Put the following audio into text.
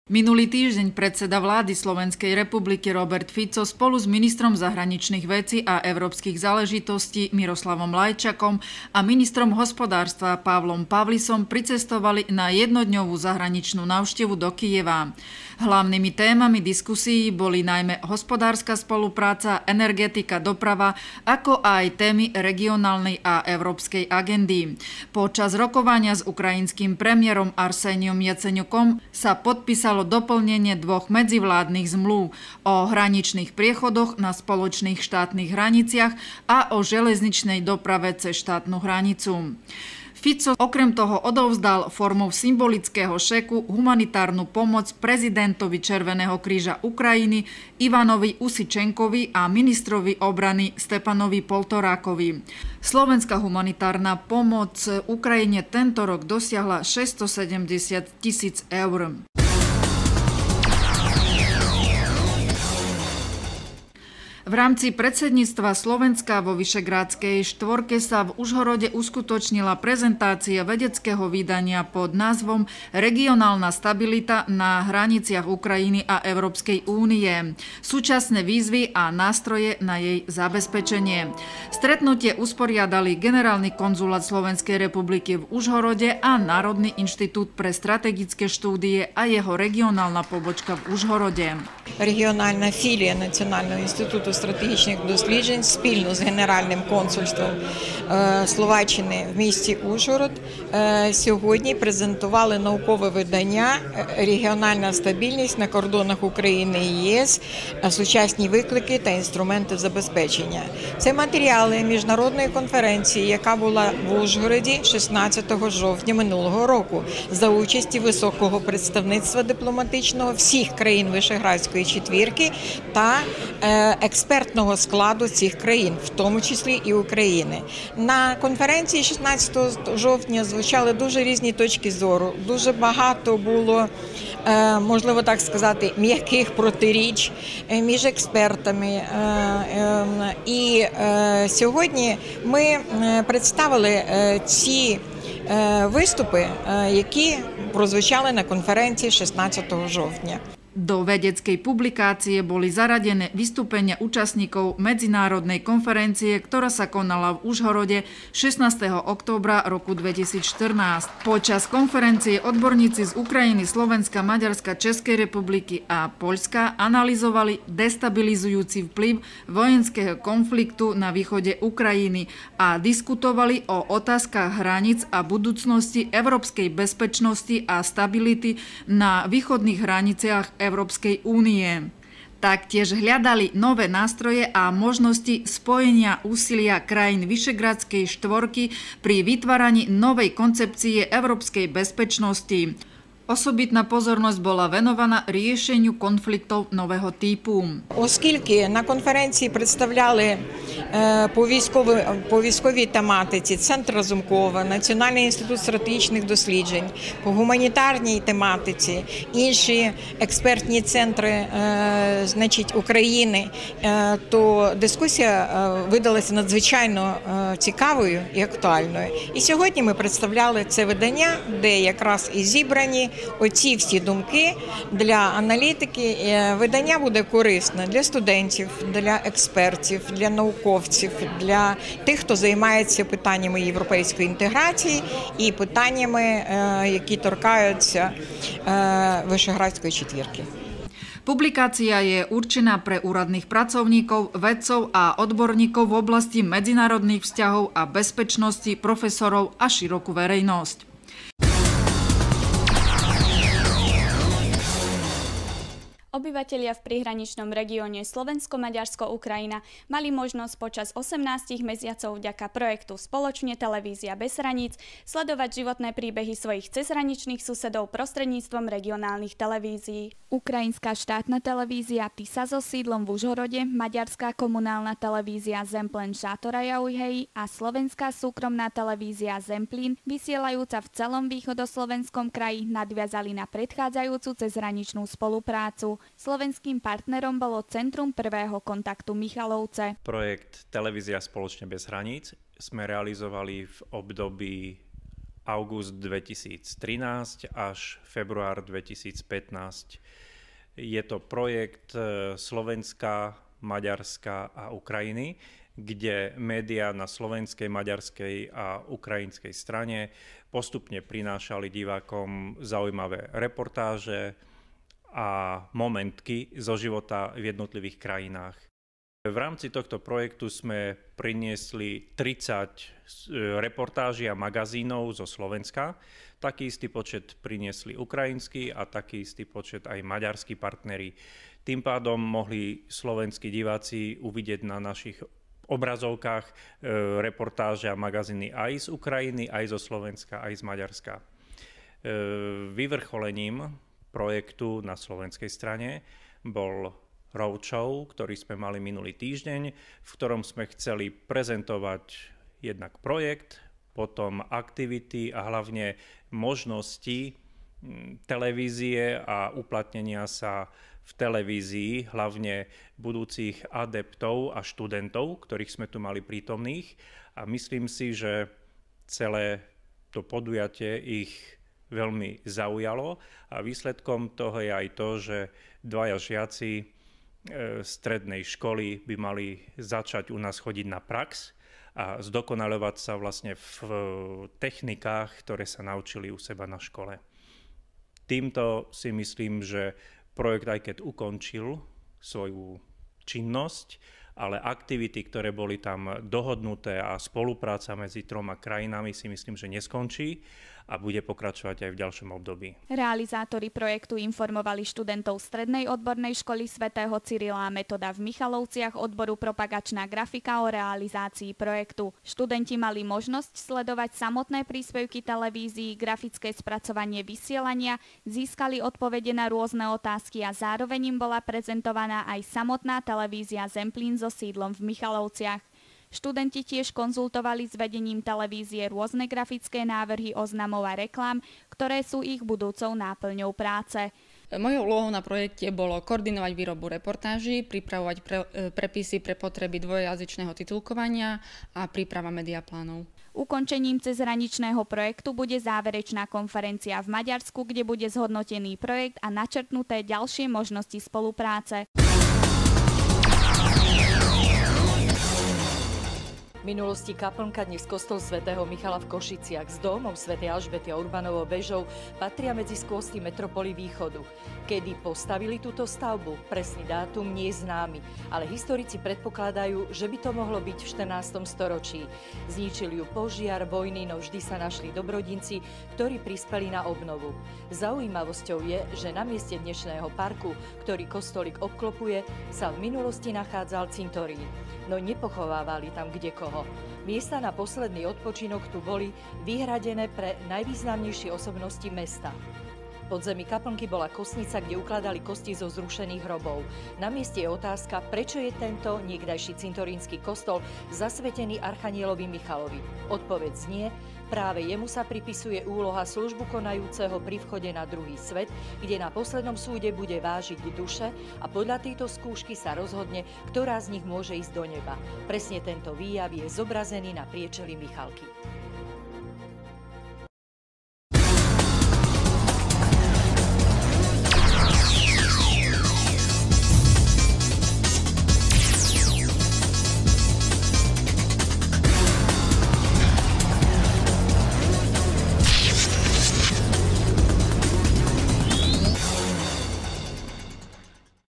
Minulý týždeň predseda vlády Slovenskej republiky Robert Fico spolu s ministrom zahraničných vecí a európskych záležitostí Miroslavom Lajčakom a ministrom hospodárstva Pavlom Pavlisom pricestovali na jednodňovú zahraničnú návštevu do Kyjeva. Hlavnými témami diskusií boli najmä hospodárska spolupráca, energetika, doprava, ako aj témy regionálnej a európskej agendy. Počas rokovania s ukrajinským premiérom Arseniom Jaceňukom sa podpísalo doplnenie dvoch medzivládnych zmluv o hraničných priechodoch na spoločných štátnych hraniciach a o železničnej doprave cez štátnu hranicu. Fico okrem toho odovzdal formou symbolického šeku humanitárnu pomoc prezidentovi Červeného kríža Ukrajiny Ivanovi Usičenkovi a ministrovi obrany Stepanovi Poltorákovi. Slovenská humanitárna pomoc Ukrajine tento rok dosiahla 670 000 eur. V rámci predsedníctva Slovenska vo Vyšehrádskej štvorke sa v Užhorode uskutočnila prezentácia vedeckého vydania pod názvom Regionálna stabilita na hraniciach Ukrajiny a Európskej únie. Súčasné výzvy a nástroje na jej zabezpečenie. Stretnutie usporiadali Generálny konzulát Slovenskej republiky v Užhorode a Národný inštitút pre strategické štúdie a jeho regionálna pobočka v Užhорode. Регіональна філія Національного інституту стратегічних досліджень спільно з Генеральним консульством Словаччини в місті Ужгород сьогодні презентували наукове видання «Регіональна стабільність на кордонах України і ЄС. Сучасні виклики та інструменти забезпечення». Це матеріали міжнародної конференції, яка була в Ужгороді 16 жовтня минулого року за участі високого представництва дипломатичного всіх країн Вишеградської четвірки та експертного складу цих країн, в тому числі і України. На конференції 16 жовтня звучали дуже різні точки зору, дуже багато було, можливо так сказати, м'яких протиріч між експертами. І сьогодні ми представили ці виступи, які прозвучали на конференції 16 жовтня. Do vedeckej publikácie boli zaradené vystúpenia účastníkov medzinárodnej konferencie, ktorá sa konala v Užhorode 16. októbra roku 2014. Počas konferencie odborníci z Ukrajiny, Slovenska, Maďarska, Českej republiky a Poľska analyzovali destabilizujúci vplyv vojenského konfliktu na východe Ukrajiny a diskutovali o otázkach hraníc a budúcnosti európskej bezpečnosti a stability na východných hraniciach Európskej únie. Taktiež hľadali nové nástroje a možnosti spojenia úsilia krajín Vyšehrádskej štvorky pri vytváraní novej koncepcie európskej bezpečnosti. Особітна позорність була венованá рішенню конфліктів нового типу. Оскільки на конференції представляли по військовій тематиці Центр Разумкова, Національний інститут стратегічних досліджень, по гуманітарній тематиці, інші експертні центри України, то дискусія видалася надзвичайно цікавою і актуальною. І сьогодні ми представляли це видання, де якраз і зібрані оці всі думки для аналітики. Видання буде корисне для студентів, для експертів, для науковців, для тих, хто займається питаннями європейської інтеграції і питаннями, які торкаються Вишеградської четвірки. Publikácia je určená pre úradných pracovníkov, vedcov a odborníkov v oblasti medzinárodných vzťahov a bezpečnosti, profesorov a širokú verejnosť. Obyvatelia v prihraničnom regióne Slovensko-Maďarsko-Ukrajina mali možnosť počas 18 mesiacov vďaka projektu Spoločne televízia bez hraníc sledovať životné príbehy svojich cezhraničných susedov prostredníctvom regionálnych televízií. Ukrajinská štátna televízia TISA so sídlom v Užhorode, maďarská komunálna televízia Zemplen Sátorajauhely a slovenská súkromná televízia Zemplín, vysielajúca v celom východoslovenskom kraji, nadviazali na predchádzajúcu cezhraničnú spoluprácu. Slovenským partnerom bolo Centrum prvého kontaktu Michalovce. Projekt Televízia spoločne bez hraníc sme realizovali v období august 2013 až február 2015. Je to projekt Slovenska, Maďarska a Ukrajiny, kde médiá na slovenskej, maďarskej a ukrajinskej strane postupne prinášali divákom zaujímavé reportáže a momentky zo života v jednotlivých krajinách. V rámci tohto projektu sme priniesli 30 reportáží a magazínov zo Slovenska. Taký istý počet priniesli ukrajinskí a taký istý počet aj maďarskí partneri. Tým pádom mohli slovenskí diváci uvidieť na našich obrazovkách reportáže a magazíny aj z Ukrajiny, aj zo Slovenska, aj z Maďarska. Vyvrcholením projektu na slovenskej strane bol roadshow, ktorý sme mali minulý týždeň, v ktorom sme chceli prezentovať jednak projekt, potom aktivity a hlavne možnosti televízie a uplatnenia sa v televízii, hlavne budúcich adeptov a študentov, ktorých sme tu mali prítomných. A myslím si, že celé to podujatie ich veľmi zaujalo a výsledkom toho je aj to, že dvaja žiaci strednej školy by mali začať u nás chodiť na prax a zdokonaľovať sa vlastne v technikách, ktoré sa naučili u seba na škole. Týmto si myslím, že projekt, aj keď ukončil svoju činnosť, ale aktivity, ktoré boli tam dohodnuté a spolupráca medzi troma krajinami si myslím, že neskončí a bude pokračovať aj v ďalšom období. Realizátori projektu informovali študentov Strednej odbornej školy svätého Cyrila a Metoda v Michalovciach odboru propagačná grafika o realizácii projektu. Študenti mali možnosť sledovať samotné príspevky televízií, grafické spracovanie vysielania, získali odpovede na rôzne otázky a zároveň im bola prezentovaná aj samotná televízia Zemplín so sídlom v Michalovciach. Študenti tiež konzultovali s vedením televízie rôzne grafické návrhy oznamov a reklám, ktoré sú ich budúcou náplňou práce. Mojou úlohou na projekte bolo koordinovať výrobu reportáží, pripravovať prepisy pre potreby dvojjazyčného titulkovania a príprava mediaplánov. Ukončením cezhraničného projektu bude záverečná konferencia v Maďarsku, kde bude zhodnotený projekt a načrtnuté ďalšie možnosti spolupráce. V minulosti kaplnka, dnes kostol svätého Michala v Košiciach s domom svätej Alžbety a Urbanovou väžou patria medzi skvosty metropoly východu. Kedy postavili túto stavbu, presný dátum nie je známy, ale historici predpokladajú, že by to mohlo byť v 14. storočí. Zničili ju požiar, vojny, no vždy sa našli dobrodinci, ktorí prispeli na obnovu. Zaujímavosťou je, že na mieste dnešného parku, ktorý kostolík obklopuje, sa v minulosti nachádzal cintorín. No nepochovávali tam kdekoho. Miesta na posledný odpočinok tu boli vyhradené pre najvýznamnejšie osobnosti mesta. V podzemí kaplnky bola kostnica, kde ukladali kosti zo zrušených hrobov. Na mieste je otázka, prečo je tento niekdajší cintorínsky kostol zasvetený archanielovi Michalovi. Odpoveď znie, práve jemu sa pripisuje úloha službu konajúceho pri vchode na druhý svet, kde na poslednom súde bude vážiť duše a podľa tejto skúšky sa rozhodne, ktorá z nich môže ísť do neba. Presne tento výjav je zobrazený na priečeli Michalky.